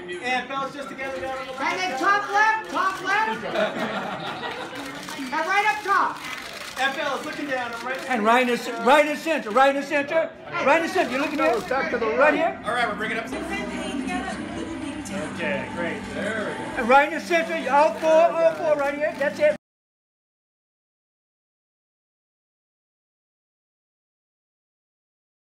music. And fellas, just together down on the left. And then top left, top left. And right up top. And fellas, looking down. I'm right. And right in the center, right in the center, right in the center. You're looking here? Back to the Right here? All right, we're bringing up. Okay, great. There we go. And right in the center, all four right here. That's it.